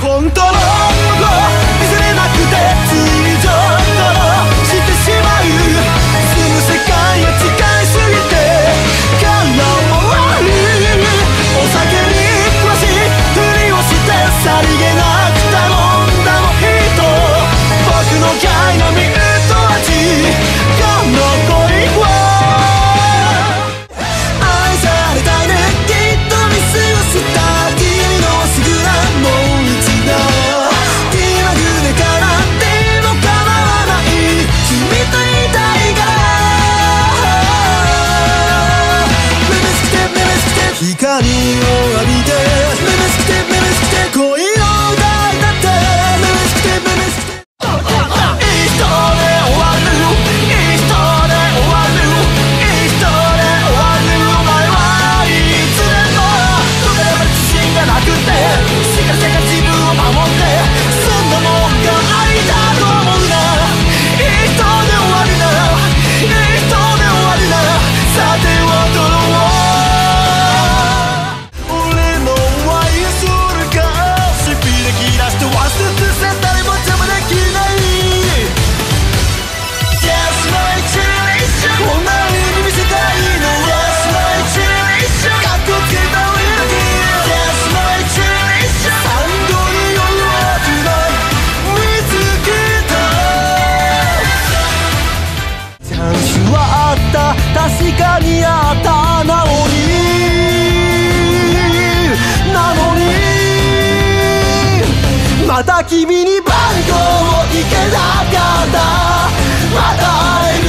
コントロールを見せれなくてついゾッとしてしまう。住む世界が近いすぎて空回る。お酒に詳しいふりをしてさりげなく頼んだモヒート。僕のダイナミックと味が残りは愛されたいねきっと見過ごした君のすぐなもう一度気まぐれからでも構わない君といたいからめめしくてめめしくて光を浴びてめめしくてめめしくて恋の歌だってめめしくてめめしくていい人で終わるいい人で終わるいい人で終わるお前はいつでもどれも自信がなくてしかせが自分を守ってそんなもんが愛だと思うないい人で終わりないい人で終わりなさてはどう俺の愛するかしびれ切らして忘れてせ誰も邪魔できないこんなに見せたいのはかっこつけたウィルキーサンドに弱くない見つけたチャンスはあった確かにあったなのにまた君に番号を聞けなかったまた